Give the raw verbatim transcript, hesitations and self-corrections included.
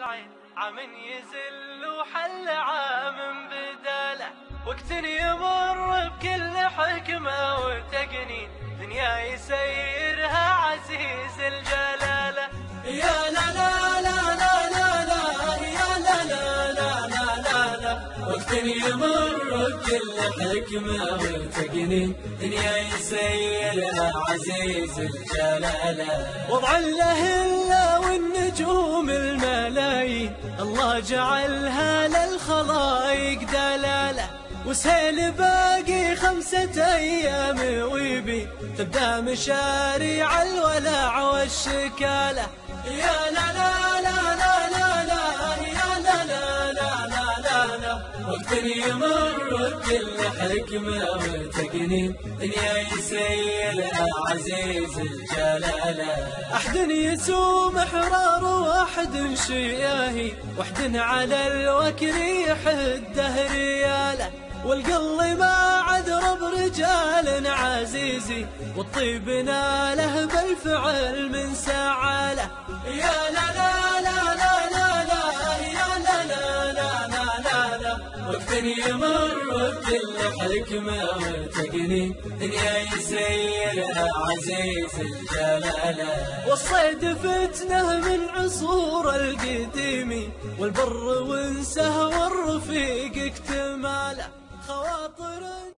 العين عام يزل وحل عام بداله، وقت يمر بكل حكمة وتقنين، دنيا يسيرها عزيز الجلالة. يا لا لا لا لا لا لا يا لا لا لا لا لا لا، وقت يمر بكل حكمة وتقنين، دنيا يسيرها عزيز الجلالة. وضع الأهلة والنجوم الملايين، الله جعلها للخلايق دلالة، وسهل باقي خمسة أيام ويبي تبدأ مشاريع الولع والشكالة. يا لا لا لا لا لا لا يا لا لا لا لا لا لا، وقت يمر بكل حكمة وتقنين، دنيا يسيرها عزيز الجلالة. أحد يسوم حرار وأحد شياهي، وأحد على الوكر يحده رياله، والقل ما عد رب رجال عزيزي، والطيب ناله بالفعل من سعاله. يا لا لا لا لا لا لا يا لا لا لا لا لا لا، وقت يمر بكل حكمة وتقنين، دنيا يسيرها عزيز الجلالة. والصيد فتنه من عصور القديم، والبر وانسه والرفيق اكتماله، خواطر